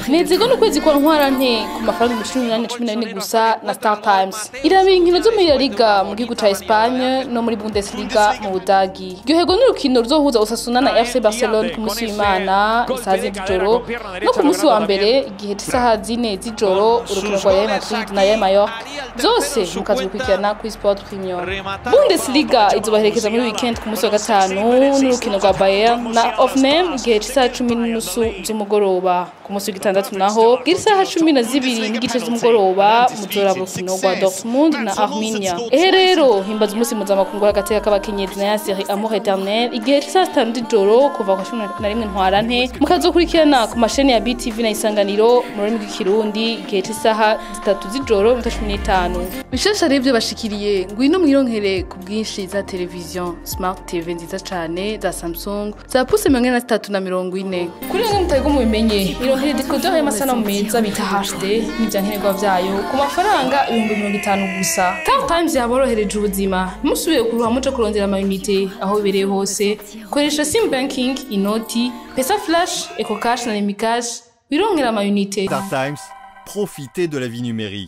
Nezego n'ukwezi kwa ntwarante ku mafaranga 1814 gusa na Star Times. Irabira inkino zo muri La Liga mu gihugu ca Espagne no muri Bundesliga mu Budagi. Ryoherwa n'urukino ruzohuza Osasuna na FC Barcelona ku musi w'Imana isaha z'ijoro no ku musi wa mbere igihe cy'isaha 4 z'ijoro urukino rwa Real Madrid na Real Mallorca zose mukazikurikirana kuri Sport Premium. Bundesliga izobaherekeza muri weekend ku musi wa gatanu n'urukino rwa Bayern na Hoffenheim igihe cy'isaha 10:30 z'umugoroba. Ku musi w'itandatu naho isaha 12 n'igice z'umugoroba muzora urukino rwa Dortmund na Arminia. Rero himbaza umusi mpuzamakungu hagati y'abakenyezi na ya série Amour Eternel igihe cy'isaha 5 z'ijoro kuva ku 11 ntwarante mukazokurikirana ku masheni ya BTV na Isanganiro mu rurimi rw'ikirundi igihe cy'isaha 3 z'ijoro 15. Bishasha revyo bashikiriye ngwino mwironkere ku bwinshi za television Smart TV nziza cane za Samsung za puse 340 kuri mwe mutari mu bimenye ironkere decoder y'amasanamu meza bita HD n'ivyankenerwa vyayo ku mafaranga 50 gusa. Star Times yaborohereje ubuzima musubiye kuruha muco kurondera amayinite aho bibereye hose koresha sim banking inoti pesa flash eco cash na Nemicash bironkera amayinite. Star Times, profitez de la vie numérique.